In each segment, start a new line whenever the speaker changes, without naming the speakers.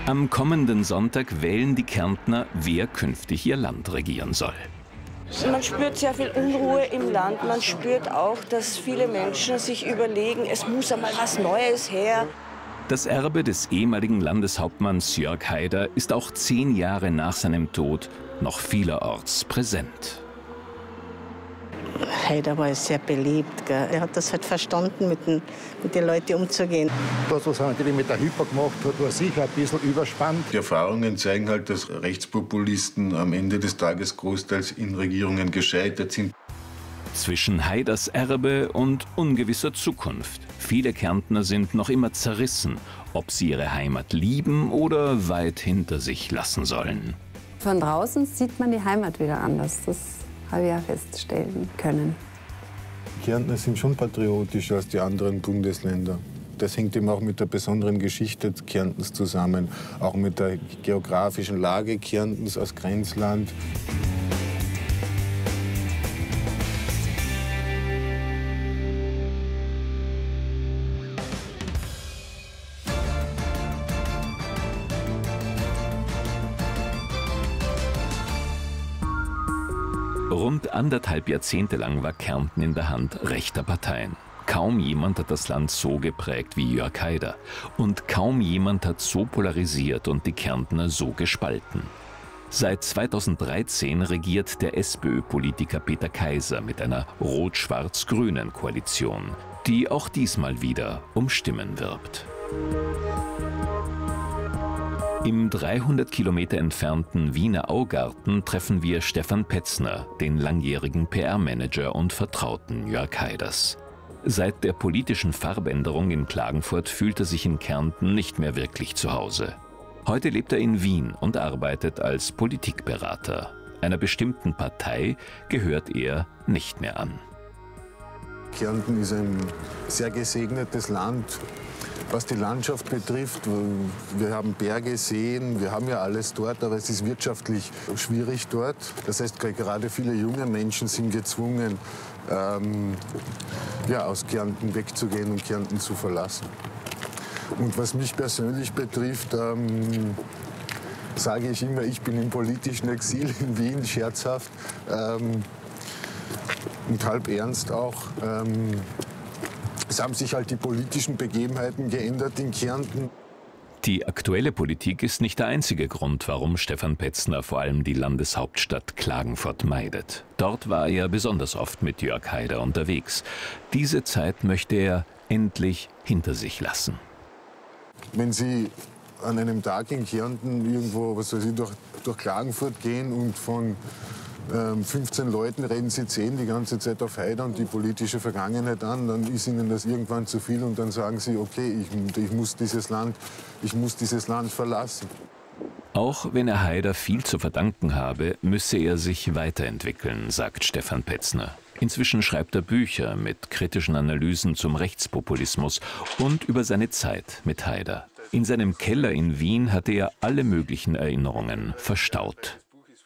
Am kommenden Sonntag wählen die Kärntner, wer künftig ihr Land regieren soll.
Man spürt sehr viel Unruhe im Land. Man spürt auch, dass viele Menschen sich überlegen, es muss einmal was Neues her.
Das Erbe des ehemaligen Landeshauptmanns Jörg Haider ist auch 10 Jahre nach seinem Tod noch vielerorts präsent.
Haider war sehr beliebt. Gell. Er hat das halt verstanden, mit den Leuten umzugehen.
Das, was er natürlich mit der Hyper gemacht hat, war sicher ein bisschen überspannt.
Die Erfahrungen zeigen halt, dass Rechtspopulisten am Ende des Tages großteils in Regierungen gescheitert sind.
Zwischen Haiders Erbe und ungewisser Zukunft. Viele Kärntner sind noch immer zerrissen, ob sie ihre Heimat lieben oder weit hinter sich lassen sollen.
Von draußen sieht man die Heimat wieder anders. Das habe ich ja feststellen können.
Kärntner sind schon patriotischer als die anderen Bundesländer. Das hängt eben auch mit der besonderen Geschichte Kärntens zusammen, auch mit der geografischen Lage Kärntens als Grenzland.
Rund 1,5 Jahrzehnte lang war Kärnten in der Hand rechter Parteien. Kaum jemand hat das Land so geprägt wie Jörg Haider. Und kaum jemand hat so polarisiert und die Kärntner so gespalten. Seit 2013 regiert der SPÖ-Politiker Peter Kaiser mit einer rot-schwarz-grünen Koalition, die auch diesmal wieder um Stimmen wirbt. Im 300 Kilometer entfernten Wiener Augarten treffen wir Stefan Petzner, den langjährigen PR-Manager und Vertrauten Jörg Haiders. Seit der politischen Farbänderung in Klagenfurt fühlt er sich in Kärnten nicht mehr wirklich zu Hause. Heute lebt er in Wien und arbeitet als Politikberater. Einer bestimmten Partei gehört er nicht mehr an.
Kärnten ist ein sehr gesegnetes Land, was die Landschaft betrifft. Wir haben Berge, Seen, wir haben ja alles dort, aber es ist wirtschaftlich schwierig dort. Das heißt, gerade viele junge Menschen sind gezwungen, aus Kärnten wegzugehen und Kärnten zu verlassen. Und was mich persönlich betrifft, sage ich immer, ich bin im politischen Exil in Wien, scherzhaft. Und halb ernst auch. Es haben sich halt die politischen Begebenheiten geändert in Kärnten.
Die aktuelle Politik ist nicht der einzige Grund, warum Stefan Petzner vor allem die Landeshauptstadt Klagenfurt meidet. Dort war er besonders oft mit Jörg Haider unterwegs. Diese Zeit möchte er endlich hinter sich lassen.
Wenn Sie an einem Tag in Kärnten irgendwo, was weiß ich, durch Klagenfurt gehen und von 15 Leuten reden Sie 10 die ganze Zeit auf Haider und die politische Vergangenheit an, dann ist Ihnen das irgendwann zu viel und dann sagen Sie, okay, ich muss dieses Land verlassen.
Auch wenn er Haider viel zu verdanken habe, müsse er sich weiterentwickeln, sagt Stefan Petzner. Inzwischen schreibt er Bücher mit kritischen Analysen zum Rechtspopulismus und über seine Zeit mit Haider. In seinem Keller in Wien hatte er alle möglichen Erinnerungen verstaut.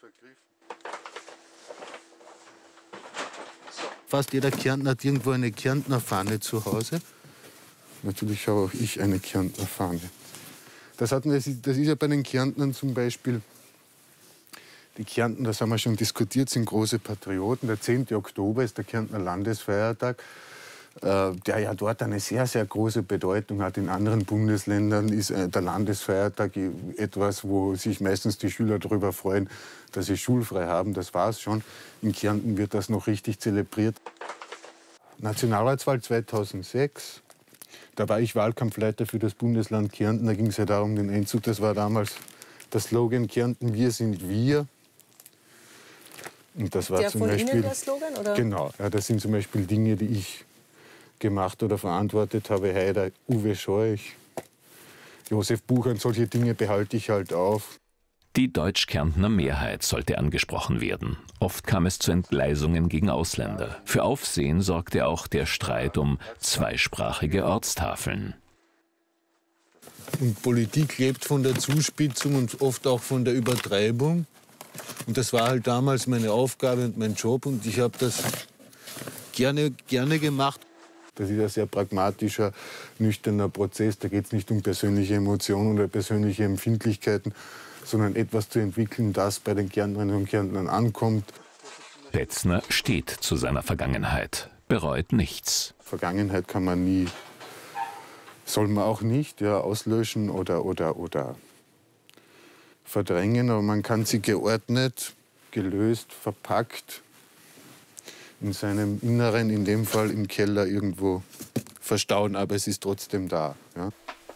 Fast jeder Kärntner hat irgendwo eine Kärntner Fahne zu Hause. Natürlich habe auch ich eine Kärntner Fahne. Das ist ja bei den Kärntnern zum Beispiel. Die Kärntner, das haben wir schon diskutiert, sind große Patrioten. Der 10. Oktober ist der Kärntner Landesfeiertag, der ja dort eine sehr, sehr große Bedeutung hat. In anderen Bundesländern ist der Landesfeiertag etwas, wo sich meistens die Schüler darüber freuen, dass sie schulfrei haben. Das war es schon. In Kärnten wird das noch richtig zelebriert. Nationalratswahl 2006. Da war ich Wahlkampfleiter für das Bundesland Kärnten. Da ging es ja darum, den Einzug. Das war damals der Slogan Kärnten, wir sind wir. Und das war
der
zum
von
Beispiel,
Ihnen der Slogan, oder?
Genau, ja, das sind zum Beispiel Dinge, die ich gemacht oder verantwortet habe. Haider, Uwe Scheuch, Josef Buchern, solche Dinge behalte ich halt auf.
Die Deutsch-Kärntner Mehrheit sollte angesprochen werden. Oft kam es zu Entgleisungen gegen Ausländer. Für Aufsehen sorgte auch der Streit um zweisprachige Ortstafeln.
Und Politik lebt von der Zuspitzung und oft auch von der Übertreibung. Und das war halt damals meine Aufgabe und mein Job und ich habe das gerne gemacht. Das ist ein sehr pragmatischer, nüchterner Prozess. Da geht es nicht um persönliche Emotionen oder persönliche Empfindlichkeiten, sondern etwas zu entwickeln, das bei den Kärntnerinnen und Kärntnern ankommt.
Petzner steht zu seiner Vergangenheit, bereut nichts.
Vergangenheit kann man nie, soll man auch nicht, ja, auslöschen oder verdrängen, aber man kann sie geordnet, gelöst, verpackt in seinem Inneren, in dem Fall im Keller irgendwo verstauen, aber es ist trotzdem da. Ja.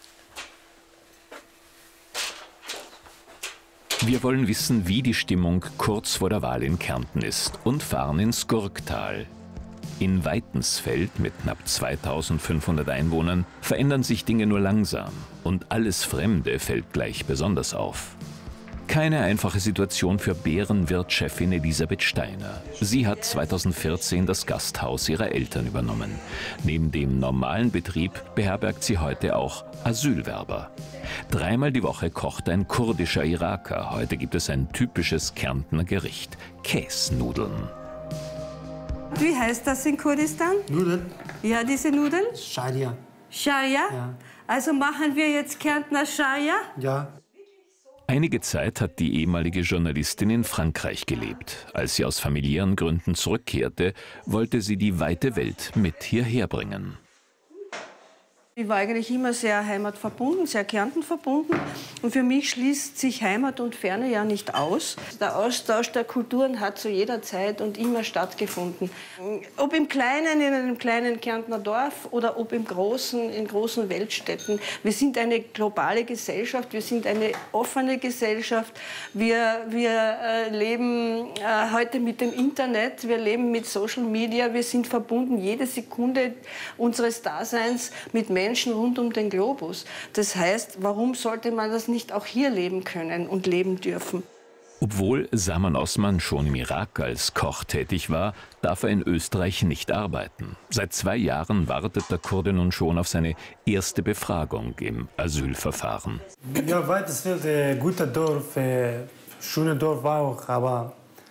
Wir wollen wissen, wie die Stimmung kurz vor der Wahl in Kärnten ist und fahren ins Gurktal. In Weitensfeld mit knapp 2500 Einwohnern verändern sich Dinge nur langsam und alles Fremde fällt gleich besonders auf. Keine einfache Situation für Bärenwirt-Chefin Elisabeth Steiner. Sie hat 2014 das Gasthaus ihrer Eltern übernommen. Neben dem normalen Betrieb beherbergt sie heute auch Asylwerber. 3-mal die Woche kocht ein kurdischer Iraker. Heute gibt es ein typisches Kärntner Gericht: Käsnudeln.
Wie heißt das in Kurdistan?
Nudeln.
Ja, diese Nudeln?
Scharia.
Scharia?
Ja.
Also machen wir jetzt Kärntner Scharia?
Ja.
Einige Zeit hat die ehemalige Journalistin in Frankreich gelebt. Als sie aus familiären Gründen zurückkehrte, wollte sie die weite Welt mit hierher bringen.
Ich war eigentlich immer sehr heimatverbunden, sehr Kärnten verbunden. Und für mich schließt sich Heimat und Ferne ja nicht aus. Der Austausch der Kulturen hat zu jeder Zeit und immer stattgefunden. Ob im Kleinen, in einem kleinen Kärntner Dorf oder ob im Großen, in großen Weltstädten. Wir sind eine globale Gesellschaft, wir sind eine offene Gesellschaft. Wir leben heute mit dem Internet, wir leben mit Social Media, wir sind verbunden jede Sekunde unseres Daseins mit Menschen rund um den Globus. Das heißt, warum sollte man das nicht auch hier leben können und leben dürfen?
Obwohl Saman Osman schon im Irak als Koch tätig war, darf er in Österreich nicht arbeiten. Seit 2 Jahren wartet der Kurde nun schon auf seine erste Befragung im Asylverfahren.
Ja, Weitensfeld, guter Dorf, schöner Dorf auch, aber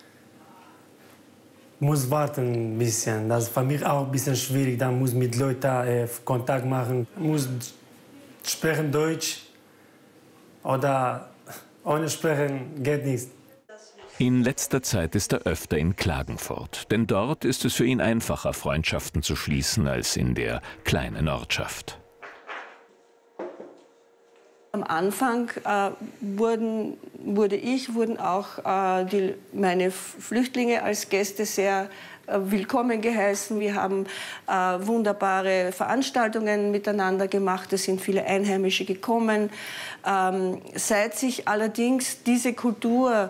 muss warten ein bisschen. Das ist für mich auch ein bisschen schwierig. Da muss mit Leuten Kontakt machen, muss sprechen Deutsch oder ohne sprechen geht nichts.
In letzter Zeit ist er öfter in Klagenfurt, denn dort ist es für ihn einfacher, Freundschaften zu schließen, als in der kleinen Ortschaft.
Am Anfang wurden auch meine Flüchtlinge als Gäste sehr willkommen geheißen. Wir haben wunderbare Veranstaltungen miteinander gemacht. Es sind viele Einheimische gekommen. Seit sich allerdings diese Kultur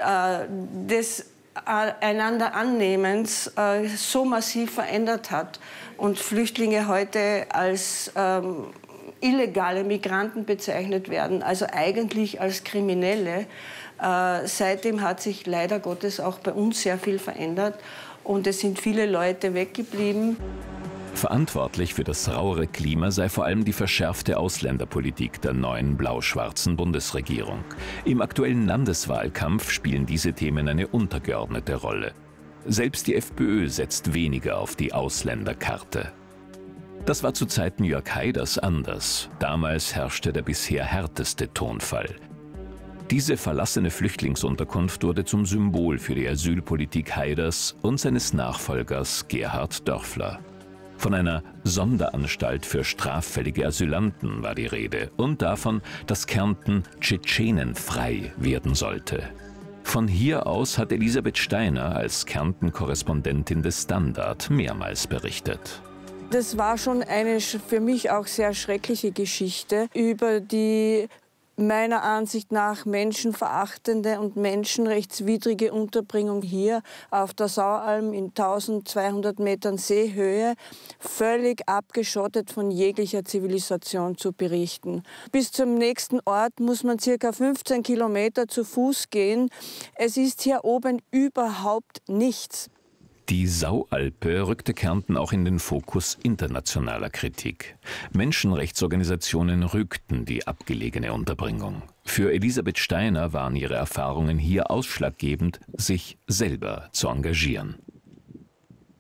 des einander Annehmens so massiv verändert hat und Flüchtlinge heute als illegale Migranten bezeichnet werden, also eigentlich als Kriminelle. Seitdem hat sich leider Gottes auch bei uns sehr viel verändert und es sind viele Leute weggeblieben.
Verantwortlich für das rauere Klima sei vor allem die verschärfte Ausländerpolitik der neuen blau-schwarzen Bundesregierung. Im aktuellen Landeswahlkampf spielen diese Themen eine untergeordnete Rolle. Selbst die FPÖ setzt weniger auf die Ausländerkarte. Das war zu Zeiten Jörg Haiders anders. Damals herrschte der bisher härteste Tonfall. Diese verlassene Flüchtlingsunterkunft wurde zum Symbol für die Asylpolitik Haiders und seines Nachfolgers Gerhard Dörfler. Von einer Sonderanstalt für straffällige Asylanten war die Rede und davon, dass Kärnten tschetschenenfrei werden sollte. Von hier aus hat Elisabeth Steiner als Kärnten-Korrespondentin des Standard mehrmals berichtet.
Das war schon eine für mich auch sehr schreckliche Geschichte über die meiner Ansicht nach menschenverachtende und menschenrechtswidrige Unterbringung hier auf der Saualm in 1200 Metern Seehöhe, völlig abgeschottet von jeglicher Zivilisation zu berichten. Bis zum nächsten Ort muss man ca. 15 Kilometer zu Fuß gehen. Es ist hier oben überhaupt nichts.
Die Saualpe rückte Kärnten auch in den Fokus internationaler Kritik. Menschenrechtsorganisationen rügten die abgelegene Unterbringung. Für Elisabeth Steiner waren ihre Erfahrungen hier ausschlaggebend, sich selber zu engagieren.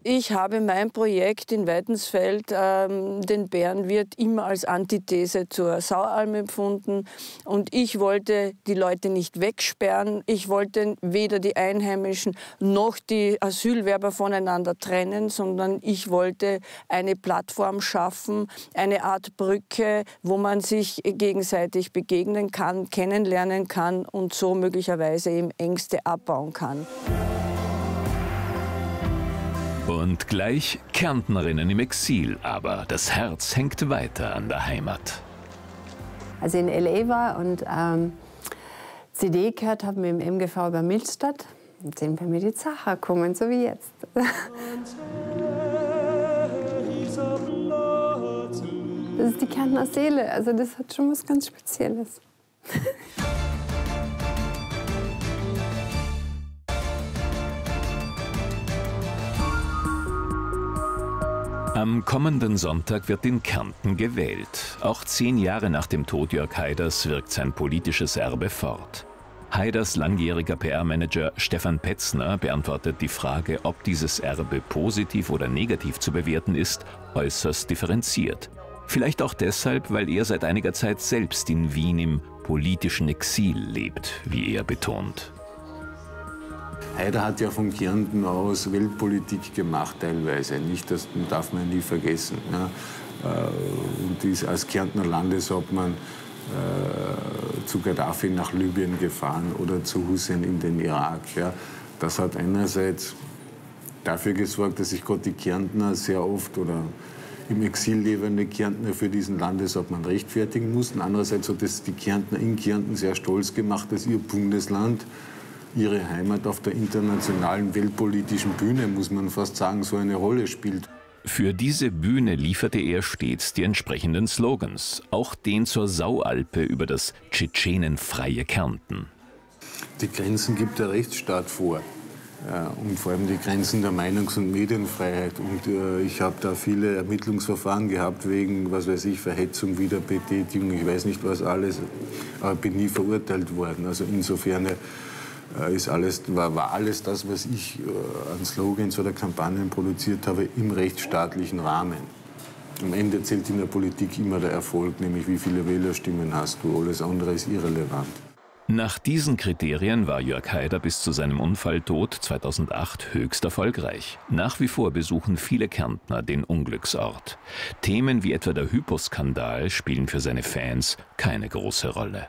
Ich habe mein Projekt in Weidensfeld, den Bärenwirt, immer als Antithese zur Saualm empfunden. Und ich wollte die Leute nicht wegsperren. Ich wollte weder die Einheimischen noch die Asylwerber voneinander trennen, sondern ich wollte eine Plattform schaffen, eine Art Brücke, wo man sich gegenseitig begegnen kann, kennenlernen kann und so möglicherweise eben Ängste abbauen kann.
Und gleich Kärntnerinnen im Exil, aber das Herz hängt weiter an der Heimat.
Als ich in L.A. war und CD gehört habe mit dem MGV über Milchstadt, und sind bei mir die Zacher gekommen, so wie jetzt. Das ist die Kärntner Seele, also das hat schon was ganz Spezielles.
Am kommenden Sonntag wird in Kärnten gewählt. Auch 10 Jahre nach dem Tod Jörg Haiders wirkt sein politisches Erbe fort. Haiders langjähriger PR-Manager Stefan Petzner beantwortet die Frage, ob dieses Erbe positiv oder negativ zu bewerten ist, äußerst differenziert. Vielleicht auch deshalb, weil er seit einiger Zeit selbst in Wien im politischen Exil lebt, wie er betont.
Haider hat ja von Kärnten aus Weltpolitik gemacht teilweise, nicht, das darf man nie vergessen. Ja. Und ist als Kärntner Landeshauptmann zu Gaddafi nach Libyen gefahren oder zu Hussein in den Irak. Ja. Das hat einerseits dafür gesorgt, dass sich gerade die Kärntner sehr oft oder im Exil lebende Kärntner für diesen Landeshauptmann rechtfertigen mussten. Andererseits hat es die Kärntner in Kärnten sehr stolz gemacht, dass ihr Bundesland, ihre Heimat auf der internationalen weltpolitischen Bühne, muss man fast sagen, so eine Rolle spielt.
Für diese Bühne lieferte er stets die entsprechenden Slogans, auch den zur Saualpe über das tschetschenenfreie Kärnten.
Die Grenzen gibt der Rechtsstaat vor. Und vor allem die Grenzen der Meinungs- und Medienfreiheit. Und ich habe da viele Ermittlungsverfahren gehabt wegen, was weiß ich, Verhetzung, Wiederbetätigung, ich weiß nicht was alles, aber bin nie verurteilt worden. Also insofern war alles das, was ich an Slogans oder Kampagnen produziert habe, im rechtsstaatlichen Rahmen. Am Ende zählt in der Politik immer der Erfolg, nämlich wie viele Wählerstimmen hast du. Alles andere ist irrelevant.
Nach diesen Kriterien war Jörg Haider bis zu seinem Unfalltod 2008 höchst erfolgreich. Nach wie vor besuchen viele Kärntner den Unglücksort. Themen wie etwa der Hypo-Skandal spielen für seine Fans keine große Rolle.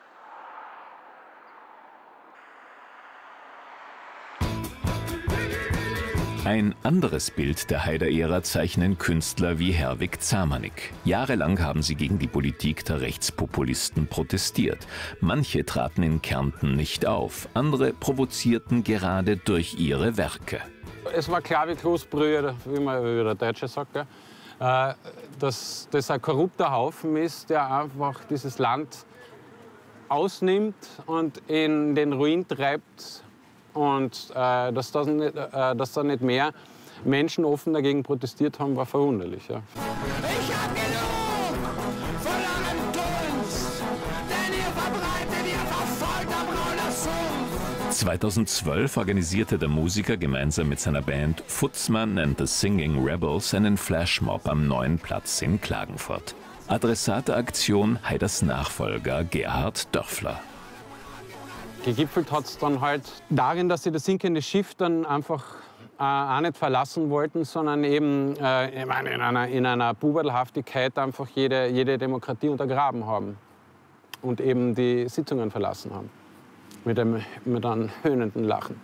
Ein anderes Bild der Haider-Ära zeichnen Künstler wie Herwig Zamanek. Jahrelang haben sie gegen die Politik der Rechtspopulisten protestiert. Manche traten in Kärnten nicht auf, andere provozierten gerade durch ihre Werke.
Es war klar wie Kloßbrühe, wie der Deutsche sagt, dass das ein korrupter Haufen ist, der einfach dieses Land ausnimmt und in den Ruin treibt. Und dass da nicht mehr Menschen offen dagegen protestiert haben, war verwunderlich. Ja.
Ich hab genug von eurem Dunst, denn ihr verbreitet, ihr verfolgt am Rollersumpf.
2012 organisierte der Musiker gemeinsam mit seiner Band Futzmann and the Singing Rebels einen Flashmob am Neuen Platz in Klagenfurt. Adressat der Aktion Haiders Nachfolger Gerhard Dörfler.
Gegipfelt hat es dann halt darin, dass sie das sinkende Schiff dann einfach auch nicht verlassen wollten, sondern eben in einer Buberlhaftigkeit einfach jede Demokratie untergraben haben und eben die Sitzungen verlassen haben mit einem höhnenden Lachen.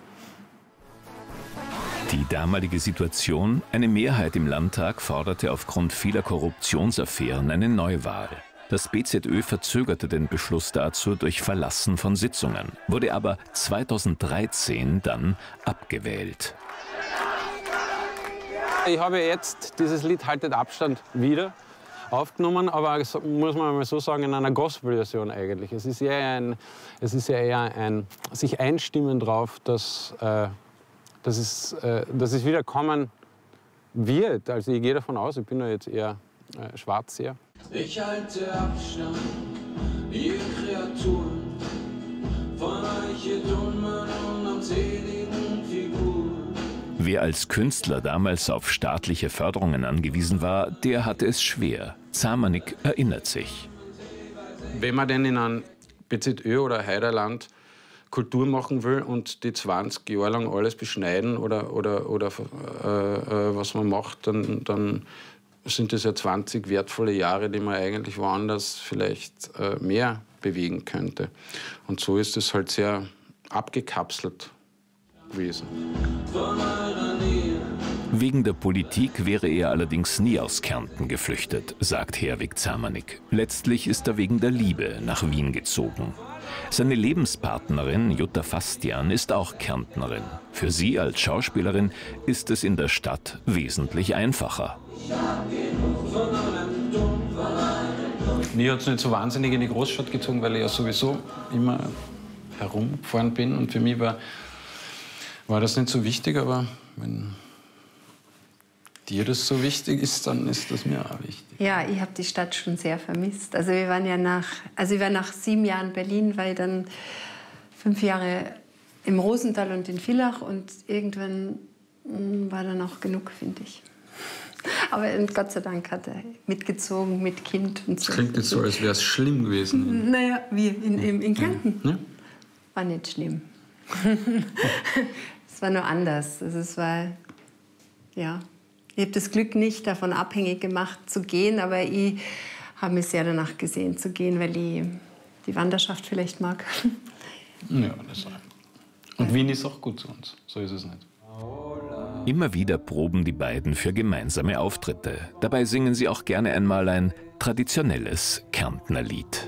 Die damalige Situation: eine Mehrheit im Landtag forderte aufgrund vieler Korruptionsaffären eine Neuwahl. Das BZÖ verzögerte den Beschluss dazu durch Verlassen von Sitzungen, wurde aber 2013 dann abgewählt.
Ich habe jetzt dieses Lied Haltet Abstand wieder aufgenommen, aber muss man mal so sagen, in einer Gospel-Version eigentlich. Es ist ja eher ein sich einstimmen drauf, dass es wieder kommen wird. Also ich gehe davon aus, ich bin ja jetzt eher Schwarzseher.
Ich halte Abstand, ihr Kreaturen, von euch ihr dummen, unanzähligen Figuren.
Wer als Künstler damals auf staatliche Förderungen angewiesen war, der hatte es schwer. Zamanek erinnert sich.
Wenn man denn in einem BZÖ oder Heiderland Kultur machen will und die 20 Jahre lang alles beschneiden oder was man macht, dann sind das ja 20 wertvolle Jahre, die man eigentlich woanders vielleicht mehr bewegen könnte. Und so ist es halt sehr abgekapselt gewesen.
Wegen der Politik wäre er allerdings nie aus Kärnten geflüchtet, sagt Herwig Zamanek. Letztlich ist er wegen der Liebe nach Wien gezogen. Seine Lebenspartnerin Jutta Fastian ist auch Kärntnerin. Für sie als Schauspielerin ist es in der Stadt wesentlich einfacher.
Mir hat es nicht so wahnsinnig in die Großstadt gezogen, weil ich ja sowieso immer herumgefahren bin. Und für mich war das nicht so wichtig, aber wenn dir das so wichtig ist, dann ist das mir auch wichtig.
Ja, ich habe die Stadt schon sehr vermisst. Also wir waren ja nach 7 Jahren in Berlin, weil dann 5 Jahre im Rosental und in Villach und irgendwann war dann auch genug, finde ich. Aber Gott sei Dank hat er mitgezogen mit Kind und so.
Das klingt jetzt so, als wäre es schlimm gewesen.
Naja, wie in Kärnten.
Ja.
War nicht schlimm. Es war nur anders. Also es war, ja. Ich habe das Glück nicht davon abhängig gemacht zu gehen, aber ich habe mich sehr danach gesehen zu gehen, weil ich die Wanderschaft vielleicht mag.
Ja, das auch. Und Wien ist auch gut zu uns. So ist es nicht.
Immer wieder proben die beiden für gemeinsame Auftritte. Dabei singen sie auch gerne einmal ein traditionelles Kärntner Lied.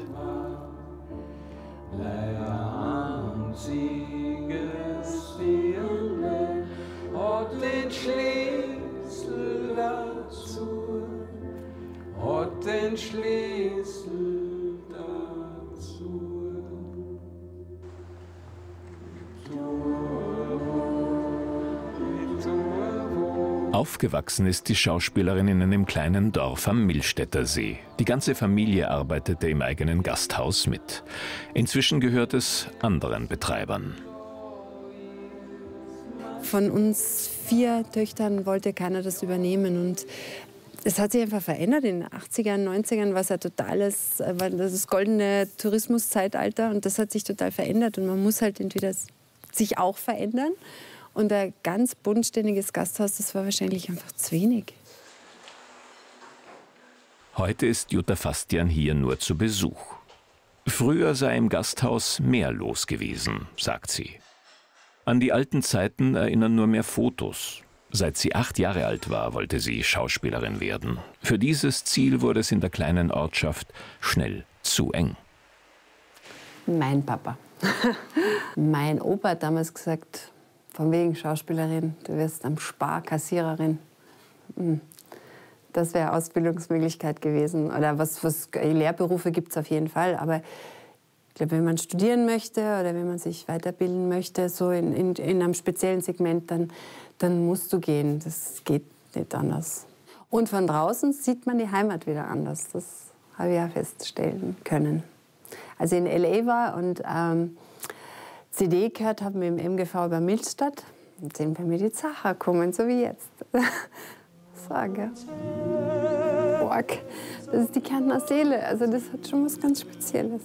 Den Schlüssel dazu.
Aufgewachsen ist die Schauspielerin in einem kleinen Dorf am Millstätter See. Die ganze Familie arbeitete im eigenen Gasthaus mit. Inzwischen gehört es anderen Betreibern.
Von uns 4 Töchtern wollte keiner das übernehmen und es hat sich einfach verändert. In den 80ern, 90ern war es war das goldene Tourismuszeitalter und das hat sich total verändert und man muss halt entweder sich auch verändern und ein ganz bodenständiges Gasthaus, das war wahrscheinlich einfach zu wenig.
Heute ist Jutta Fastian hier nur zu Besuch. Früher sei im Gasthaus mehr los gewesen, sagt sie. An die alten Zeiten erinnern nur mehr Fotos. Seit sie 8 Jahre alt war, wollte sie Schauspielerin werden. Für dieses Ziel wurde es in der kleinen Ortschaft schnell zu eng.
Mein Papa. Mein Opa hat damals gesagt, von wegen Schauspielerin, du wirst am Spar Kassiererin. Das wäre Ausbildungsmöglichkeit gewesen. Oder Lehrberufe gibt es auf jeden Fall. Aber ich glaube, wenn man studieren möchte oder wenn man sich weiterbilden möchte, so in einem speziellen Segment, dann musst du gehen. Das geht nicht anders. Und von draußen sieht man die Heimat wieder anders. Das habe ich ja feststellen können. Als ich in L.A. war und CD gehört habe mit dem MGV über Milchstadt, dann sind bei mir die Zacher kommen, so wie jetzt. Sage. Org. Das ist die Kärntner Seele. Also das hat schon was ganz Spezielles.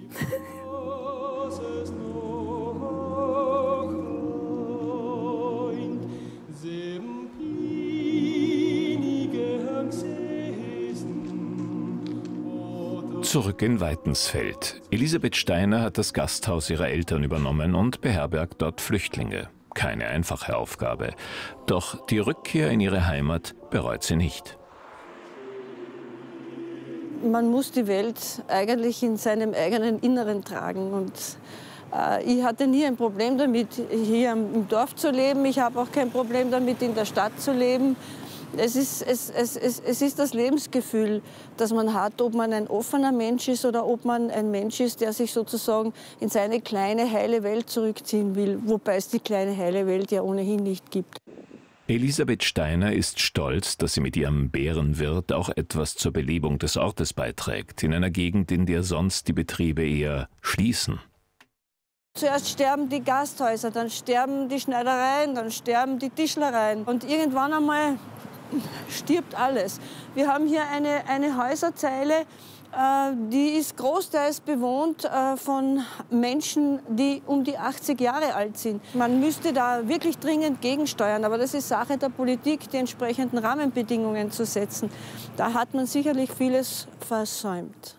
Zurück in Weitensfeld. Elisabeth Steiner hat das Gasthaus ihrer Eltern übernommen und beherbergt dort Flüchtlinge. Keine einfache Aufgabe. Doch die Rückkehr in ihre Heimat bereut sie nicht.
Man muss die Welt eigentlich in seinem eigenen Inneren tragen. Und ich hatte nie ein Problem damit, hier im Dorf zu leben. Ich habe auch kein Problem damit, in der Stadt zu leben. Es ist das Lebensgefühl, das man hat, ob man ein offener Mensch ist oder ob man ein Mensch ist, der sich sozusagen in seine kleine, heile Welt zurückziehen will. Wobei es die kleine, heile Welt ja ohnehin nicht gibt.
Elisabeth Steiner ist stolz, dass sie mit ihrem Bärenwirt auch etwas zur Belebung des Ortes beiträgt, in einer Gegend, in der sonst die Betriebe eher schließen.
Zuerst sterben die Gasthäuser, dann sterben die Schneidereien, dann sterben die Tischlereien. Und irgendwann einmal stirbt alles. Wir haben hier eine Häuserzeile, die ist großteils bewohnt von Menschen, die um die 80 Jahre alt sind. Man müsste da wirklich dringend gegensteuern, aber das ist Sache der Politik, die entsprechenden Rahmenbedingungen zu setzen. Da hat man sicherlich vieles versäumt.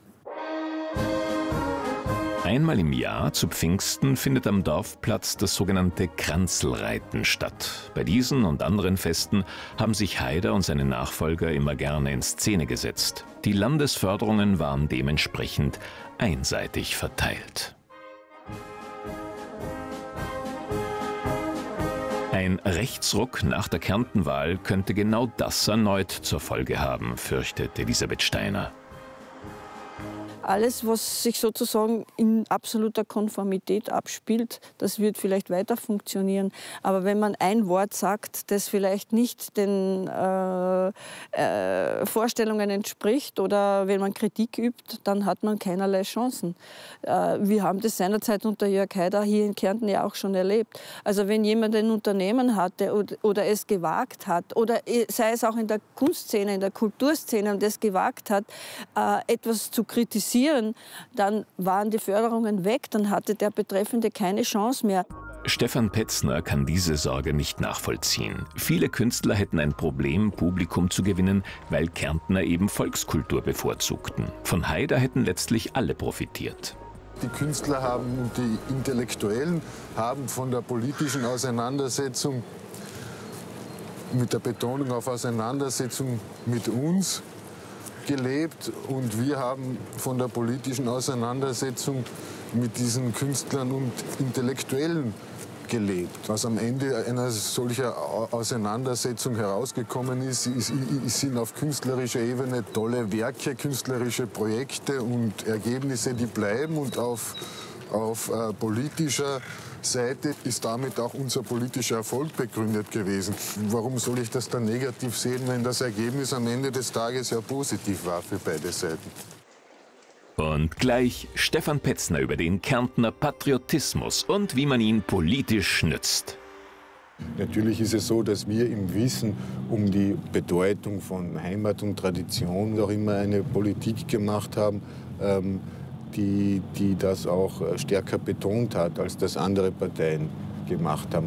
Einmal im Jahr zu Pfingsten findet am Dorfplatz das sogenannte Kranzelreiten statt. Bei diesen und anderen Festen haben sich Haider und seine Nachfolger immer gerne in Szene gesetzt. Die Landesförderungen waren dementsprechend einseitig verteilt. Ein Rechtsruck nach der Kärntenwahl könnte genau das erneut zur Folge haben, fürchtet Elisabeth Steiner.
Alles, was sich sozusagen in absoluter Konformität abspielt, das wird vielleicht weiter funktionieren. Aber wenn man ein Wort sagt, das vielleicht nicht den Vorstellungen entspricht oder wenn man Kritik übt, dann hat man keinerlei Chancen. Wir haben das seinerzeit unter Jörg Haider hier in Kärnten ja auch schon erlebt. Also wenn jemand ein Unternehmen hatte oder es gewagt hat, oder sei es auch in der Kunstszene, in der Kulturszene und es gewagt hat, etwas zu kritisieren, dann waren die Förderungen weg, dann hatte der Betreffende keine Chance mehr.
Stefan Petzner kann diese Sorge nicht nachvollziehen. Viele Künstler hätten ein Problem, Publikum zu gewinnen, weil Kärntner eben Volkskultur bevorzugten. Von Haider hätten letztlich alle profitiert.
Die Künstler haben und die Intellektuellen haben von der politischen Auseinandersetzung, mit der Betonung auf Auseinandersetzung mit uns, gelebt, und wir haben von der politischen Auseinandersetzung mit diesen Künstlern und Intellektuellen gelebt. Was am Ende einer solcher Auseinandersetzung herausgekommen ist, sind auf künstlerischer Ebene tolle Werke, künstlerische Projekte und Ergebnisse, die bleiben, und auf politischer Seite ist damit auch unser politischer Erfolg begründet gewesen. Warum soll ich das dann negativ sehen, wenn das Ergebnis am Ende des Tages ja positiv war für beide Seiten?
Und gleich Stefan Petzner über den Kärntner Patriotismus und wie man ihn politisch nützt.
Natürlich ist es so, dass wir im Wissen um die Bedeutung von Heimat und Tradition auch immer eine Politik gemacht haben, die das auch stärker betont hat, als das andere Parteien gemacht haben.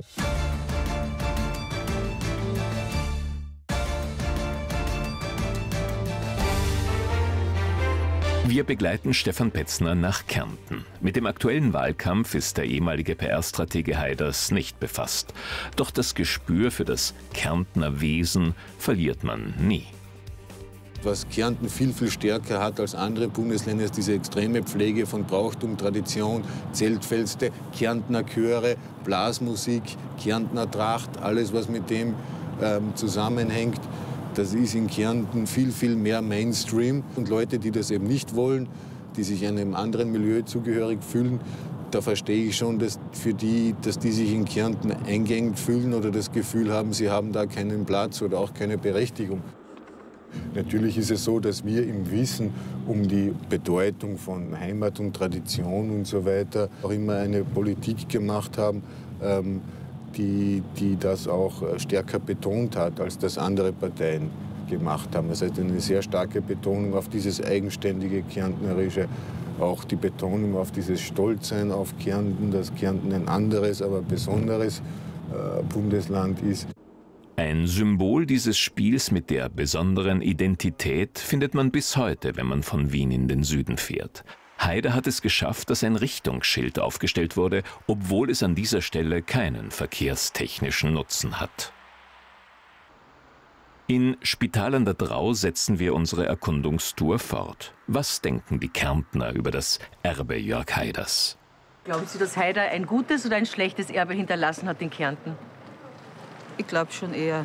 Wir begleiten Stefan Petzner nach Kärnten. Mit dem aktuellen Wahlkampf ist der ehemalige PR-Stratege Haiders nicht befasst. Doch das Gespür für das Kärntner Wesen verliert man nie.
Was Kärnten viel, viel stärker hat als andere Bundesländer, ist diese extreme Pflege von Brauchtum, Tradition, Zeltfeste, Kärntner Chöre, Blasmusik, Kärntner Tracht, alles, was mit dem zusammenhängt. Das ist in Kärnten viel, viel mehr Mainstream. Und Leute, die das eben nicht wollen, die sich einem anderen Milieu zugehörig fühlen, da verstehe ich schon, dass die sich in Kärnten eingeengt fühlen oder das Gefühl haben, sie haben da keinen Platz oder auch keine Berechtigung. Natürlich ist es so, dass wir im Wissen um die Bedeutung von Heimat und Tradition und so weiter auch immer eine Politik gemacht haben, die das auch stärker betont hat, als das andere Parteien gemacht haben. Das heißt, eine sehr starke Betonung auf dieses eigenständige Kärntnerische, auch die Betonung auf dieses Stolzsein auf Kärnten, dass Kärnten ein anderes, aber besonderes Bundesland ist.
Ein Symbol dieses Spiels mit der besonderen Identität findet man bis heute, wenn man von Wien in den Süden fährt. Haider hat es geschafft, dass ein Richtungsschild aufgestellt wurde, obwohl es an dieser Stelle keinen verkehrstechnischen Nutzen hat. In Spital an der Drau setzen wir unsere Erkundungstour fort. Was denken die Kärntner über das Erbe Jörg Haiders?
Glauben Sie, dass Haider ein gutes oder ein schlechtes Erbe hinterlassen hat in Kärnten?
Ich glaube schon eher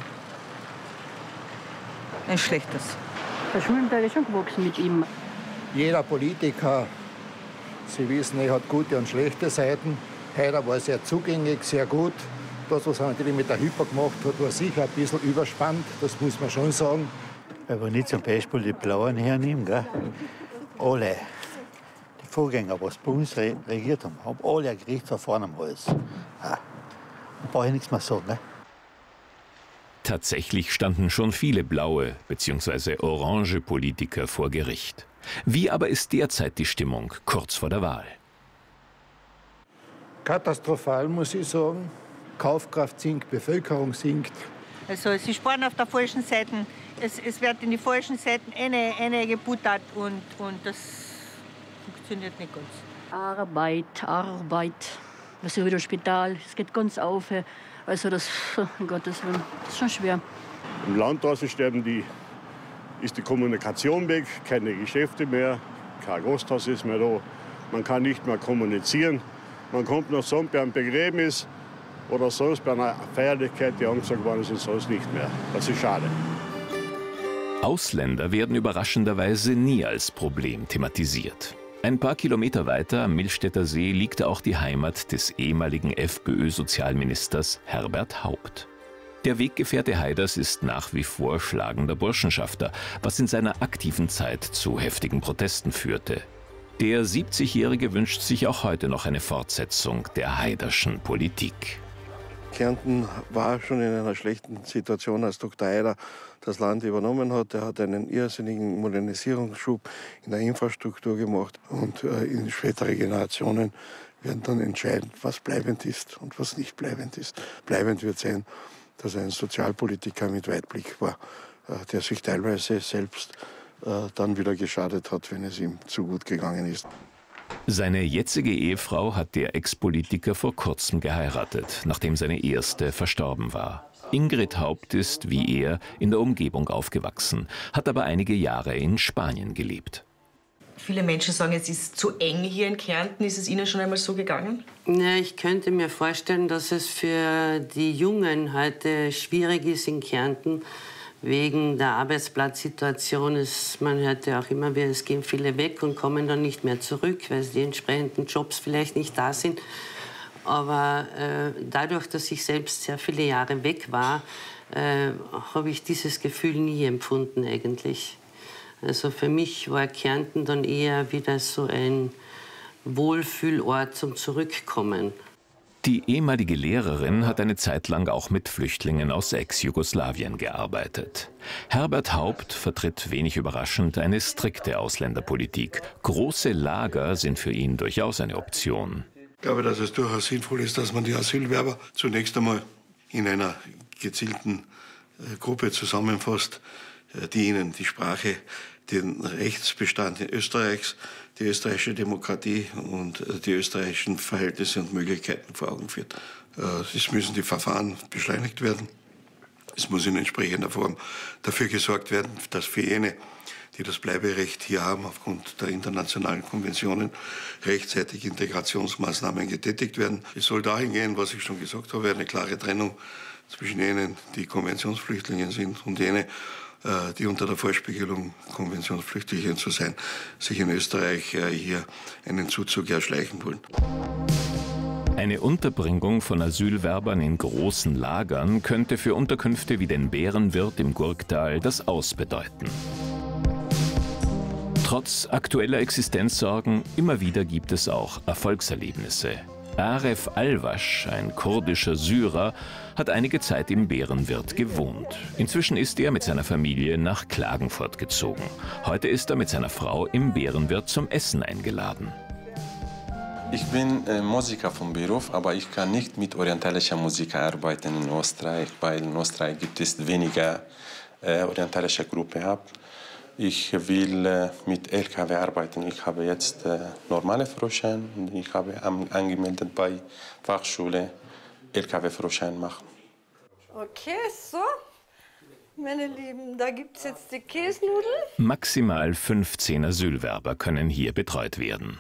ein schlechtes.
Der Schulenberg ist schon gewachsen mit ihm.
Jeder Politiker, Sie wissen, er hat gute und schlechte Seiten. Haider war sehr zugänglich, sehr gut. Das, was er natürlich mit der Hypo gemacht hat, war sicher ein bisschen überspannt, das muss man schon sagen.
Wenn ich zum Beispiel die Blauen hernehme, gell? Alle, die Vorgänger, was bei uns regiert haben alle ein Gerichtsverfahren am Hals. Da brauche ich nichts mehr sagen. Ne?
Tatsächlich standen schon viele blaue bzw. orange Politiker vor Gericht. Wie aber ist derzeit die Stimmung kurz vor der Wahl?
Katastrophal, muss ich sagen. Kaufkraft sinkt, Bevölkerung sinkt.
Also sie sparen auf der falschen Seite. Es wird in die falschen Seiten eine gebuttert und das funktioniert nicht ganz.
Arbeit. Was ist wieder Spital, es geht ganz auf. Also das, um Gottes Willen, das ist schon schwer.
Im Land draußen ist die Kommunikation weg, keine Geschäfte mehr, kein Gasthaus ist mehr da. Man kann nicht mehr kommunizieren. Man kommt noch so bei einem Begräbnis oder sonst bei einer Feierlichkeit, die angesagt worden ist, sonst nicht mehr. Das ist schade.
Ausländer werden überraschenderweise nie als Problem thematisiert. Ein paar Kilometer weiter am Millstätter See liegt auch die Heimat des ehemaligen FPÖ-Sozialministers Herbert Haupt. Der Weggefährte Haiders ist nach wie vor schlagender Burschenschafter, was in seiner aktiven Zeit zu heftigen Protesten führte. Der 70-Jährige wünscht sich auch heute noch eine Fortsetzung der Haiderschen Politik.
Kärnten war schon in einer schlechten Situation, als Dr. Haider das Land übernommen hat. Er hat einen irrsinnigen Modernisierungsschub in der Infrastruktur gemacht. Und in spätere Generationen werden dann entscheiden, was bleibend ist und was nicht bleibend ist. Bleibend wird sein, dass er ein Sozialpolitiker mit Weitblick war, der sich teilweise selbst dann wieder geschadet hat, wenn es ihm zu gut gegangen ist.
Seine jetzige Ehefrau hat der Ex-Politiker vor kurzem geheiratet, nachdem seine erste verstorben war. Ingrid Haupt ist, wie er, in der Umgebung aufgewachsen, hat aber einige Jahre in Spanien gelebt.
Viele Menschen sagen, es ist zu eng hier in Kärnten. Ist es Ihnen schon einmal so gegangen?
Ja, ich könnte mir vorstellen, dass es für die Jungen heute schwierig ist in Kärnten, wegen der Arbeitsplatzsituation. Man hört ja auch immer wieder, es gehen viele weg und kommen dann nicht mehr zurück, weil die entsprechenden Jobs vielleicht nicht da sind. Aber dadurch, dass ich selbst sehr viele Jahre weg war, habe ich dieses Gefühl nie empfunden eigentlich. Also für mich war Kärnten dann eher wieder so ein Wohlfühlort zum Zurückkommen.
Die ehemalige Lehrerin hat eine Zeit lang auch mit Flüchtlingen aus Ex-Jugoslawien gearbeitet. Herbert Haupt vertritt wenig überraschend eine strikte Ausländerpolitik. Große Lager sind für ihn durchaus eine Option.
Ich glaube, dass es durchaus sinnvoll ist, dass man die Asylwerber zunächst einmal in einer gezielten Gruppe zusammenfasst, die ihnen die Sprache, den Rechtsbestand Österreichs, die österreichische Demokratie und die österreichischen Verhältnisse und Möglichkeiten vor Augen führt. Es müssen die Verfahren beschleunigt werden. Es muss in entsprechender Form dafür gesorgt werden, dass für jene, die das Bleiberecht hier haben, aufgrund der internationalen Konventionen, rechtzeitig Integrationsmaßnahmen getätigt werden. Es soll dahin gehen, was ich schon gesagt habe, eine klare Trennung zwischen jenen, die Konventionsflüchtlinge sind und jene, die unter der Vorspiegelung, Konventionsflüchtlinge zu sein, sich in Österreich hier einen Zuzug erschleichen wollen.
Eine Unterbringung von Asylwerbern in großen Lagern könnte für Unterkünfte wie den Bärenwirt im Gurktal das Aus bedeuten. Trotz aktueller Existenzsorgen, immer wieder gibt es auch Erfolgserlebnisse. Aref Alvasch, ein kurdischer Syrer, hat einige Zeit im Bärenwirt gewohnt. Inzwischen ist er mit seiner Familie nach Klagenfurt gezogen. Heute ist er mit seiner Frau im Bärenwirt zum Essen eingeladen.
Ich bin Musiker vom Beruf, aber ich kann nicht mit orientalischer Musik arbeiten in Österreich, weil in Österreich gibt es weniger orientalische Gruppen. Ich will mit LKW arbeiten. Ich habe jetzt normale Führerschein und ich habe angemeldet bei Fachschule LKW-Führerschein machen.
Okay, so. Meine Lieben, da gibt es jetzt die Käsenudeln.
Maximal 15 Asylwerber können hier betreut werden.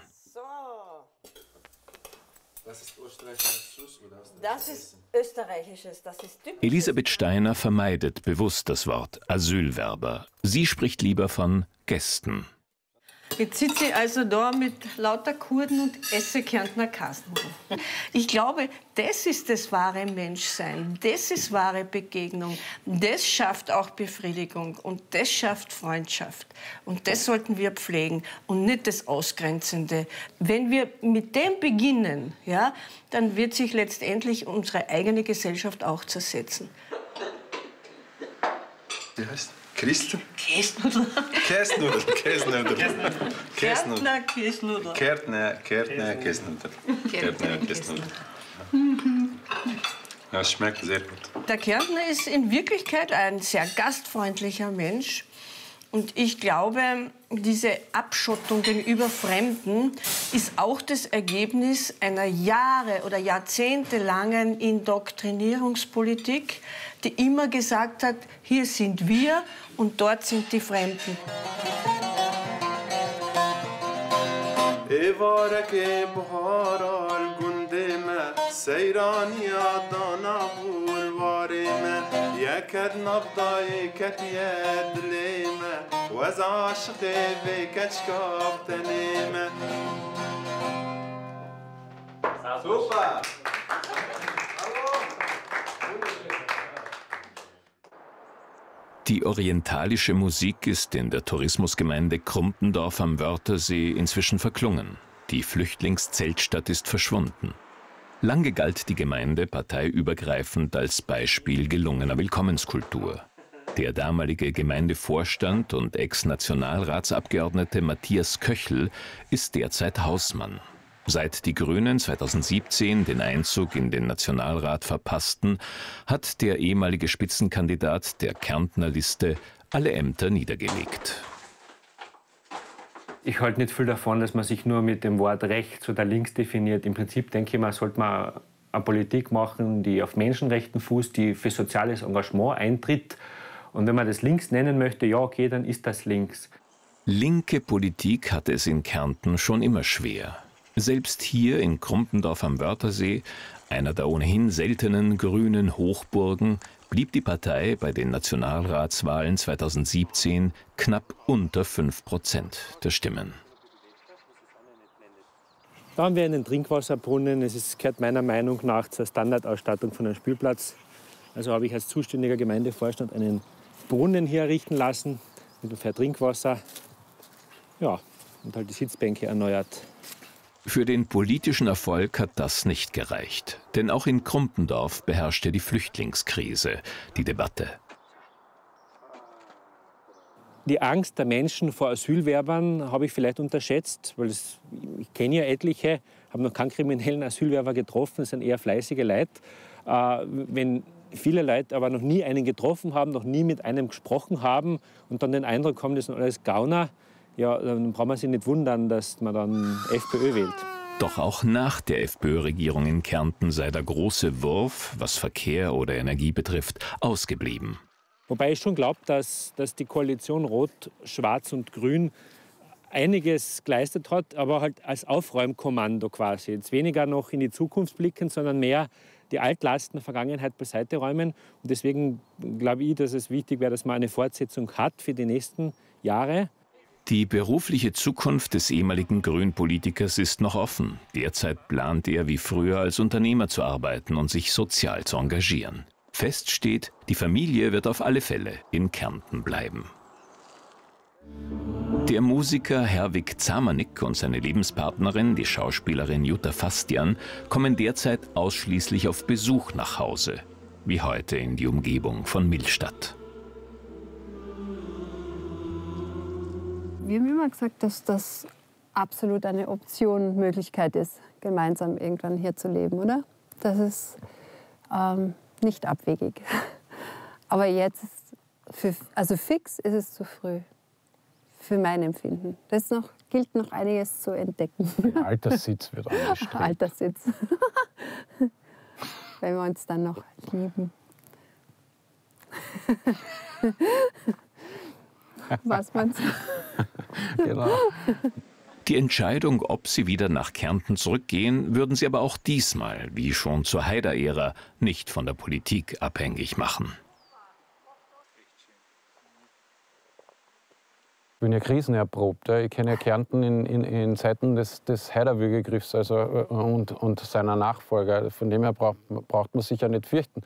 Das ist österreichisches oder das ist österreichisches, das ist typisch.
Elisabeth Steiner vermeidet bewusst das Wort Asylwerber. Sie spricht lieber von Gästen.
Jetzt sitze ich also da mit lauter Kurden und esse Kärntner Kasnudeln. Ich glaube, das ist das wahre Menschsein, das ist wahre Begegnung. Das schafft auch Befriedigung und das schafft Freundschaft. Und das sollten wir pflegen und nicht das Ausgrenzende. Wenn wir mit dem beginnen, ja, dann wird sich letztendlich unsere eigene Gesellschaft auch zersetzen.
Wie heißt? Christel?
Käsnudeln.
Käsnudeln, Käsnudeln.
Kärntner Käsnudeln.
Kärntner Käsnudeln. Kärntner Käsnudeln. Ja, es schmeckt sehr gut.
Der Kärntner ist in Wirklichkeit ein sehr gastfreundlicher Mensch. Und ich glaube, diese Abschottung gegenüber Fremden ist auch das Ergebnis einer oder jahrzehntelangen Indoktrinierungspolitik, die immer gesagt hat, hier sind wir und dort sind die Fremden.
Super!
Die orientalische Musik ist in der Tourismusgemeinde Krumpendorf am Wörthersee inzwischen verklungen. Die Flüchtlingszeltstadt ist verschwunden. Lange galt die Gemeinde parteiübergreifend als Beispiel gelungener Willkommenskultur. Der damalige Gemeindevorstand und Ex-Nationalratsabgeordnete Matthias Köchel ist derzeit Hausmann. Seit die Grünen 2017 den Einzug in den Nationalrat verpassten, hat der ehemalige Spitzenkandidat der Kärntner Liste alle Ämter niedergelegt.
Ich halte nicht viel davon, dass man sich nur mit dem Wort rechts oder links definiert. Im Prinzip denke ich, sollte man eine Politik machen, die auf Menschenrechten fußt, die für soziales Engagement eintritt. Und wenn man das links nennen möchte, ja okay, dann ist das links.
Linke Politik hatte es in Kärnten schon immer schwer. Selbst hier in Krumpendorf am Wörthersee, einer der ohnehin seltenen grünen Hochburgen, blieb die Partei bei den Nationalratswahlen 2017 knapp unter 5% der Stimmen.
Da haben wir einen Trinkwasserbrunnen. Es gehört meiner Meinung nach zur Standardausstattung von einem Spielplatz. Also habe ich als zuständiger Gemeindevorstand einen Brunnen hier errichten lassen mit dem Trinkwasser. Ja, und halt die Sitzbänke erneuert.
Für den politischen Erfolg hat das nicht gereicht. Denn auch in Krumpendorf beherrschte die Flüchtlingskrise die Debatte.
Die Angst der Menschen vor Asylwerbern habe ich vielleicht unterschätzt, weil ich kenne ja etliche, habe noch keinen kriminellen Asylwerber getroffen, es sind eher fleißige Leute. Wenn viele Leute aber noch nie einen getroffen haben, noch nie mit einem gesprochen haben und dann den Eindruck haben, das sind alles Gauner, ja, dann braucht man sich nicht wundern, dass man dann FPÖ wählt.
Doch auch nach der FPÖ-Regierung in Kärnten sei der große Wurf, was Verkehr oder Energie betrifft, ausgeblieben.
Wobei ich schon glaube, dass die Koalition Rot, Schwarz und Grün einiges geleistet hat, aber halt als Aufräumkommando quasi. Jetzt weniger noch in die Zukunft blicken, sondern mehr die Altlasten der Vergangenheit beiseite räumen. Und deswegen glaube ich, dass es wichtig wäre, dass man eine Fortsetzung hat für die nächsten Jahre.
Die berufliche Zukunft des ehemaligen Grünpolitikers ist noch offen. Derzeit plant er, wie früher, als Unternehmer zu arbeiten und sich sozial zu engagieren. Fest steht, die Familie wird auf alle Fälle in Kärnten bleiben. Der Musiker Herwig Zamanik und seine Lebenspartnerin, die Schauspielerin Jutta Fastian, kommen derzeit ausschließlich auf Besuch nach Hause, wie heute in die Umgebung von Millstatt.
Wir haben immer gesagt, dass das absolut eine Option und Möglichkeit ist, gemeinsam irgendwann hier zu leben, oder? Das ist nicht abwegig. Aber jetzt, also fix ist es zu früh, für mein Empfinden. Gilt noch einiges zu entdecken.
Der Alterssitz wird angestrebt.
Alterssitz. Wenn wir uns dann noch lieben. Was man sagt.
Genau.
Die Entscheidung, ob sie wieder nach Kärnten zurückgehen, würden sie aber auch diesmal, wie schon zur Haider-Ära, nicht von der Politik abhängig machen.
Ich bin ja krisenerprobt. Ich kenne ja Kärnten in Zeiten des Haider-Würgegriffs und seiner Nachfolger. Von dem her braucht man sich ja nicht fürchten.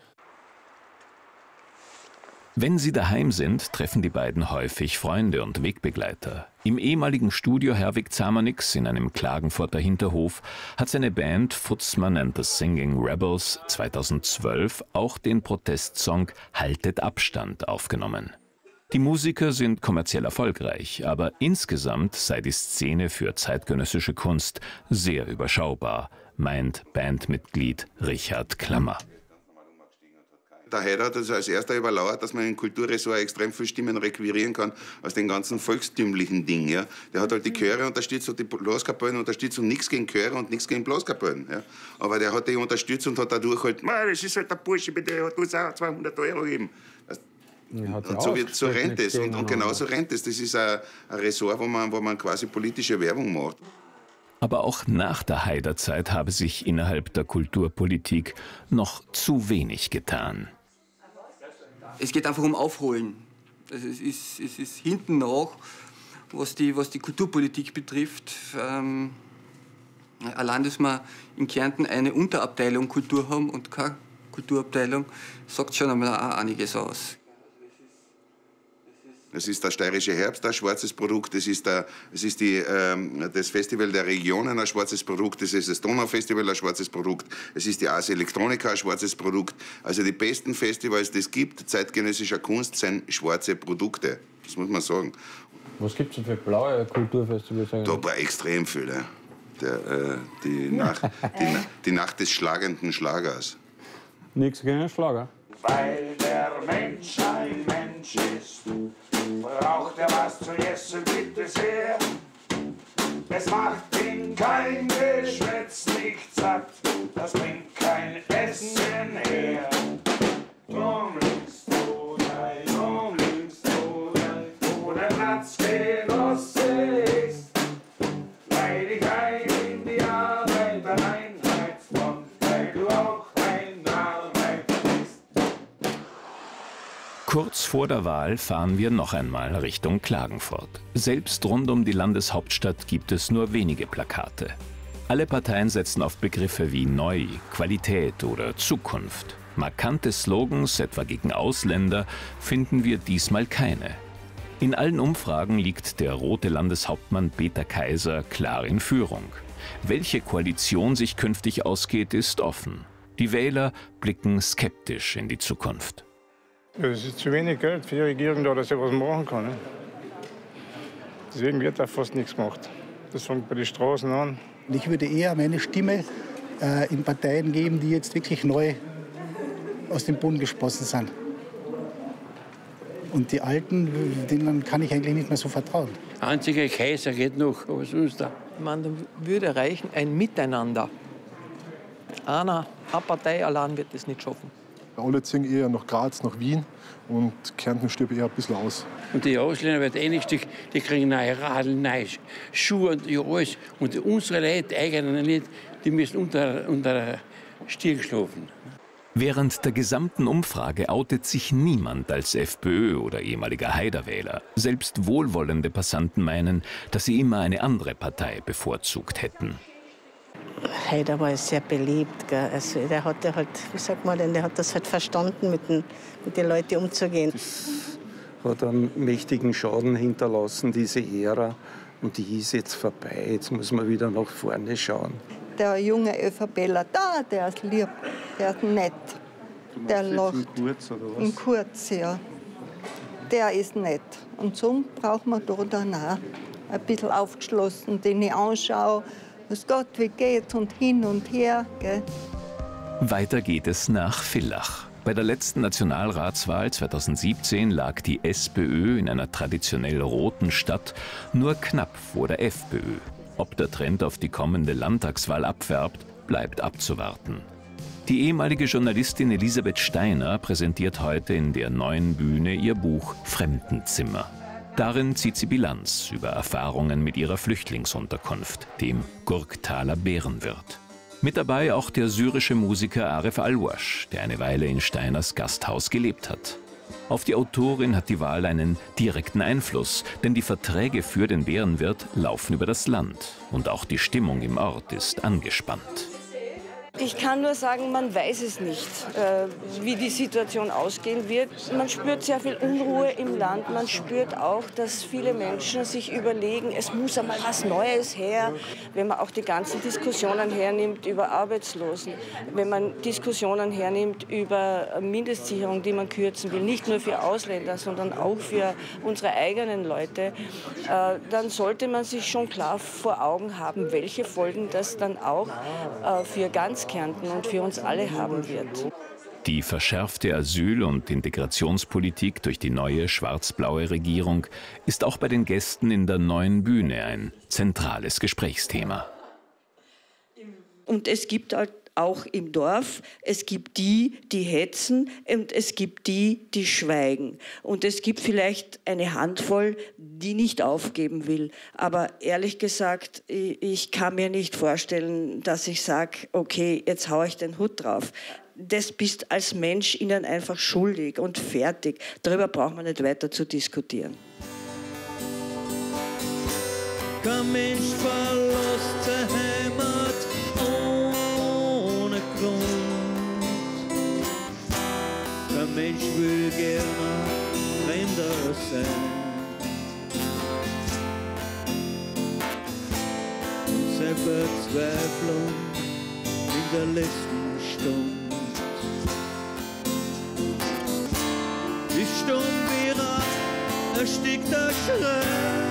Wenn sie daheim sind, treffen die beiden häufig Freunde und Wegbegleiter. Im ehemaligen Studio Herwig Zamanix in einem Klagenfurter Hinterhof hat seine Band Futzmann and the Singing Rebels 2012 auch den Protestsong Haltet Abstand aufgenommen. Die Musiker sind kommerziell erfolgreich, aber insgesamt sei die Szene für zeitgenössische Kunst sehr überschaubar, meint Bandmitglied Richard Klammer.
Der Haider hat es als erster überlauert, dass man im Kulturressort extrem viele Stimmen requirieren kann aus den ganzen volkstümlichen Dingen. Ja. Der hat halt die Chöre unterstützt und die Blaskapellen unterstützt und nichts gegen Chöre und nichts gegen Blaskapellen. Ja. Aber der hat die unterstützt und hat dadurch halt, das ist halt der Bursche, bitte, der hat uns auch 200 € gegeben. Und so rennt es. Und genauso rennt es. Das ist ein Ressort, wo man quasi politische Werbung macht.
Aber auch nach der Haider-Zeit habe sich innerhalb der Kulturpolitik noch zu wenig getan.
Es geht einfach um Aufholen. Also es ist hinten nach, was die Kulturpolitik betrifft. Allein, dass wir in Kärnten eine Unterabteilung Kultur haben und keine Kulturabteilung, sagt schon einmal auch einiges aus.
Es ist der steirische Herbst, ein schwarzes Produkt. Es ist das Festival der Regionen, ein schwarzes Produkt. Es ist das Donaufestival, ein schwarzes Produkt. Es ist die Ars Electronica, ein schwarzes Produkt. Also die besten Festivals, die es gibt, zeitgenössischer Kunst, sind schwarze Produkte. Das muss man sagen.
Was gibt es denn für blaue Kulturfestivals eigentlich?
Da war extrem viele. Die Nacht des schlagenden Schlagers.
Nichts gegen den Schlager.
Weil der Mensch ein Mensch ist, braucht er was zu essen, bitte sehr. Es macht ihn kein Geschwätz nicht satt, das bringt kein Essen her. Drum liegst du wo der Platzgenosse ist, weil dich ein in die Arbeit reinreizt und weil du auch ein Arbeit bist.
Kurz vor der Wahl fahren wir noch einmal Richtung Klagenfurt. Selbst rund um die Landeshauptstadt gibt es nur wenige Plakate. Alle Parteien setzen auf Begriffe wie Neu, Qualität oder Zukunft. Markante Slogans, etwa gegen Ausländer, finden wir diesmal keine. In allen Umfragen liegt der rote Landeshauptmann Peter Kaiser klar in Führung. Welche Koalition sich künftig ausgeht, ist offen. Die Wähler blicken skeptisch in die Zukunft.
Ja, es ist zu wenig Geld für die Regierung da, dass sie was machen kann. Ne? Deswegen wird da fast nichts gemacht. Das fängt bei den Straßen an.
Ich würde eher meine Stimme in Parteien geben, die jetzt wirklich neu aus dem Boden gesprossen sind. Und die Alten, denen kann ich eigentlich nicht mehr so vertrauen.
Einziger Kaiser geht noch, aber sonst da.
Man würde reichen ein Miteinander. Eine Partei allein wird das nicht schaffen.
Alle ziehen eher nach Graz, nach Wien und Kärnten stirbt eher ein bisschen aus.
Und die Ausländer werden ähnlich, die kriegen neue Radeln, neue Schuhe und alles. Und unsere Leute eigentlich nicht, die müssen unter Stirn schlafen.
Während der gesamten Umfrage outet sich niemand als FPÖ oder ehemaliger Haider-Wähler. Selbst wohlwollende Passanten meinen, dass sie immer eine andere Partei bevorzugt hätten.
Haider war sehr beliebt. Gell? Also der hat das halt verstanden, mit den Leuten umzugehen.
Das hat einen mächtigen Schaden hinterlassen, diese Ära. Und die ist jetzt vorbei. Jetzt muss man wieder nach vorne schauen.
Der junge ÖVPler da, der ist lieb, der ist nett. Der lacht.
In Kurz, oder was?
In Kurz, ja. Der ist nett. Und so braucht man da dann auch ein bisschen aufgeschlossen, den ich anschaue. Was Gott, wie geht's und hin und her. Gell?
Weiter geht es nach Villach. Bei der letzten Nationalratswahl 2017 lag die SPÖ in einer traditionell roten Stadt nur knapp vor der FPÖ. Ob der Trend auf die kommende Landtagswahl abfärbt, bleibt abzuwarten. Die ehemalige Journalistin Elisabeth Steiner präsentiert heute in der Neuen Bühne ihr Buch Fremdenzimmer. Darin zieht sie Bilanz über Erfahrungen mit ihrer Flüchtlingsunterkunft, dem Gurktaler Bärenwirt. Mit dabei auch der syrische Musiker Arif Alwash, der eine Weile in Steiners Gasthaus gelebt hat. Auf die Autorin hat die Wahl einen direkten Einfluss, denn die Verträge für den Bärenwirt laufen über das Land. Und auch die Stimmung im Ort ist angespannt.
Ich kann nur sagen, man weiß es nicht, wie die Situation ausgehen wird. Man spürt sehr viel Unruhe im Land. Man spürt auch, dass viele Menschen sich überlegen, es muss einmal was Neues her. Wenn man auch die ganzen Diskussionen hernimmt über Arbeitslosen, wenn man Diskussionen hernimmt über Mindestsicherung, die man kürzen will, nicht nur für Ausländer, sondern auch für unsere eigenen Leute, dann sollte man sich schon klar vor Augen haben, welche Folgen das dann auch für ganz Kärnten und für uns alle haben wird.
Die verschärfte Asyl- und Integrationspolitik durch die neue schwarz-blaue Regierung ist auch bei den Gästen in der Neuen Bühne ein zentrales Gesprächsthema.
Und es gibt halt auch im Dorf, es gibt die, die hetzen, und es gibt die, die schweigen. Und es gibt vielleicht eine Handvoll, die nicht aufgeben will. Aber ehrlich gesagt, ich kann mir nicht vorstellen, dass ich sage, okay, jetzt haue ich den Hut drauf. Das bist als Mensch ihnen einfach schuldig und fertig. Darüber braucht man nicht weiter zu diskutieren.
Kein Mensch verlässt seine Heimat ohne Grund. Kein Mensch will gerne Fremder sein. Und seine Verzweiflung in der letzten Stunde ist stumm wie ein erstickter Schrei.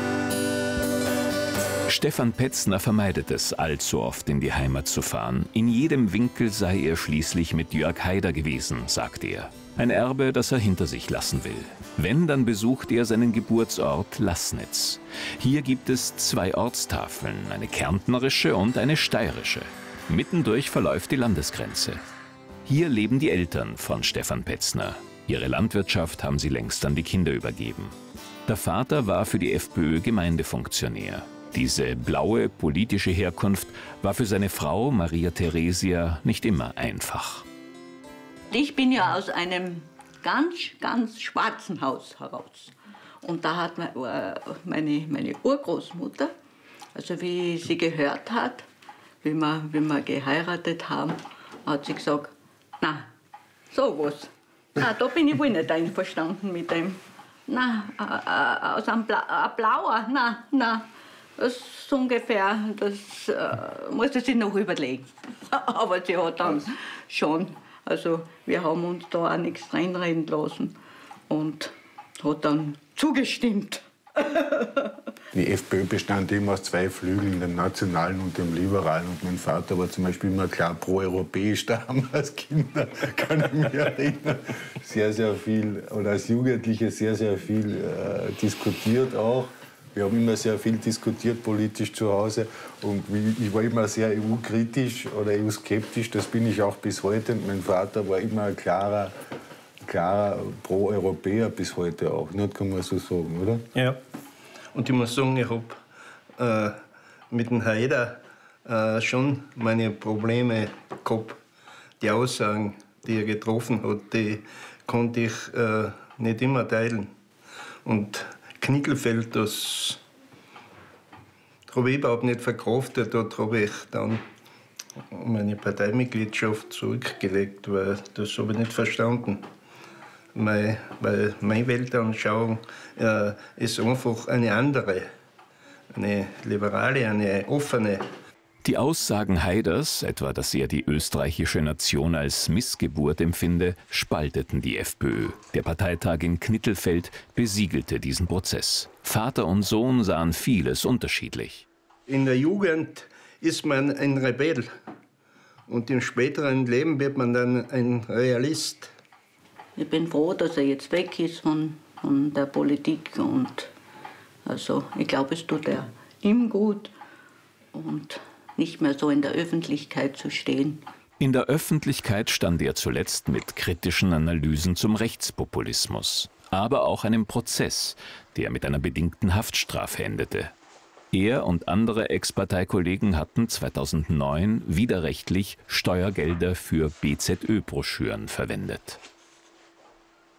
Stefan Petzner vermeidet es allzu oft, in die Heimat zu fahren. In jedem Winkel sei er schließlich mit Jörg Haider gewesen, sagt er. Ein Erbe, das er hinter sich lassen will. Wenn, dann besucht er seinen Geburtsort Laßnitz. Hier gibt es 2 Ortstafeln, eine kärntnerische und eine steirische. Mittendurch verläuft die Landesgrenze. Hier leben die Eltern von Stefan Petzner. Ihre Landwirtschaft haben sie längst an die Kinder übergeben. Der Vater war für die FPÖ Gemeindefunktionär. Diese blaue politische Herkunft war für seine Frau Maria Theresia nicht immer einfach.
Ich bin ja aus einem ganz schwarzen Haus heraus. Und da hat meine Urgroßmutter, also wie sie gehört hat, wie wir geheiratet haben, hat sie gesagt, na, sowas. Da bin ich wohl nicht einverstanden mit dem. Na, aus einem Blauer, na. Das ist ungefähr, das muss sie sich noch überlegen. Aber sie hat dann schon, also wir haben uns da auch nichts reinreden lassen und hat dann zugestimmt.
Die FPÖ bestand immer aus 2 Flügeln, dem Nationalen und dem Liberalen. Und mein Vater war zum Beispiel immer klar pro-europäisch, da haben wir als Kinder, kann ich mich erinnern, sehr viel, oder als Jugendliche sehr viel diskutiert auch. Wir haben immer sehr viel diskutiert politisch zu Hause und ich war immer sehr EU-kritisch oder EU-skeptisch, das bin ich auch bis heute. Und mein Vater war immer ein klarer Pro-Europäer bis heute auch, nicht, kann man so sagen, oder?
Ja, und ich muss sagen, ich habe mit dem Haider schon meine Probleme gehabt. Die Aussagen, die er getroffen hat, die konnte ich nicht immer teilen. Und Knickelfeld, das habe ich überhaupt nicht verkraftet. Dort habe ich dann meine Parteimitgliedschaft zurückgelegt, weil das habe ich nicht verstanden. Weil meine Weltanschauung ist einfach eine andere, eine liberale, eine offene.
Die Aussagen Haiders, etwa dass er die österreichische Nation als Missgeburt empfinde, spalteten die FPÖ. Der Parteitag in Knittelfeld besiegelte diesen Prozess. Vater und Sohn sahen vieles unterschiedlich.
In der Jugend ist man ein Rebell und im späteren Leben wird man dann ein Realist.
Ich bin froh, dass er jetzt weg ist von der Politik und also ich glaube, es tut ihm gut und nicht mehr so in der Öffentlichkeit zu stehen.
In der Öffentlichkeit stand er zuletzt mit kritischen Analysen zum Rechtspopulismus, aber auch einem Prozess, der mit einer bedingten Haftstrafe endete. Er und andere Ex-Parteikollegen hatten 2009 widerrechtlich Steuergelder für BZÖ-Broschüren verwendet.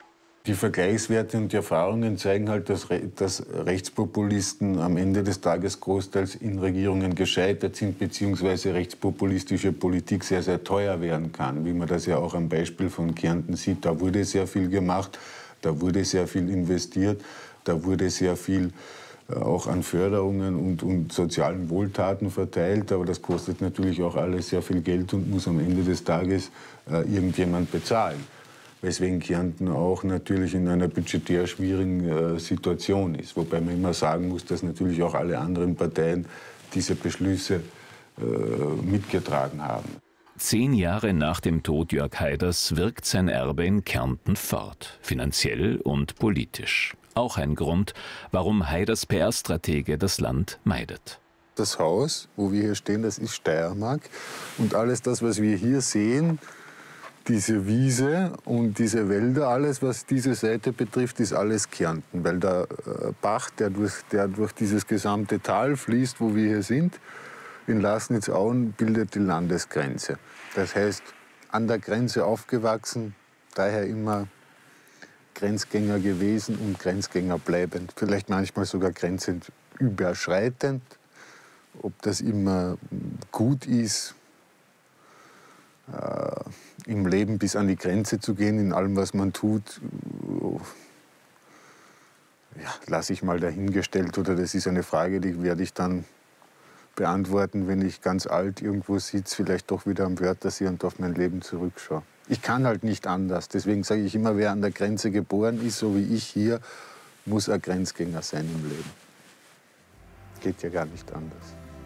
Die Vergleichswerte und die Erfahrungen zeigen halt, dass Rechtspopulisten am Ende des Tages großteils in Regierungen gescheitert sind, beziehungsweise rechtspopulistische Politik sehr, sehr teuer werden kann. Wie man das ja auch am Beispiel von Kärnten sieht. Da wurde sehr viel gemacht, da wurde sehr viel investiert, da wurde sehr viel auch an Förderungen und sozialen Wohltaten verteilt. Aber das kostet natürlich auch alles sehr viel Geld und muss am Ende des Tages irgendjemand bezahlen. Weswegen Kärnten auch natürlich in einer budgetär schwierigen Situation ist. Wobei man immer sagen muss, dass natürlich auch alle anderen Parteien diese Beschlüsse mitgetragen haben.
10 Jahre nach dem Tod Jörg Haiders wirkt sein Erbe in Kärnten fort, finanziell und politisch. Auch ein Grund, warum Haiders PR-Stratege das Land meidet.
Das Haus, wo wir hier stehen, das ist Steiermark. Und alles das, was wir hier sehen, diese Wiese und diese Wälder, alles, was diese Seite betrifft, ist alles Kärnten. Weil der Bach, der durch dieses gesamte Tal fließt, wo wir hier sind, in Lasnitz-Auen, bildet die Landesgrenze. Das heißt, an der Grenze aufgewachsen, daher immer Grenzgänger gewesen und Grenzgänger bleibend. Vielleicht manchmal sogar grenzüberschreitend. Ob das immer gut ist, im Leben bis an die Grenze zu gehen, in allem, was man tut, ja, lasse ich mal dahingestellt. Oder das ist eine Frage, die werde ich dann beantworten, wenn ich ganz alt irgendwo sitze, vielleicht doch wieder am Wörthersee und auf mein Leben zurückschaue. Ich kann halt nicht anders. Deswegen sage ich immer, wer an der Grenze geboren ist, so wie ich hier, muss ein Grenzgänger sein im Leben. Geht ja gar nicht anders.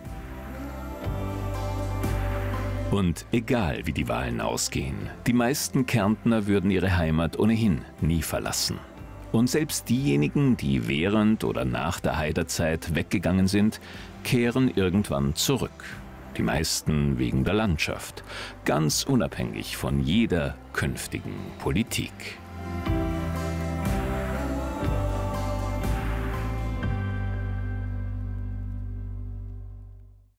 Und egal, wie die Wahlen ausgehen, die meisten Kärntner würden ihre Heimat ohnehin nie verlassen. Und selbst diejenigen, die während oder nach der Haiderzeit weggegangen sind, kehren irgendwann zurück. Die meisten wegen der Landschaft, ganz unabhängig von jeder künftigen Politik.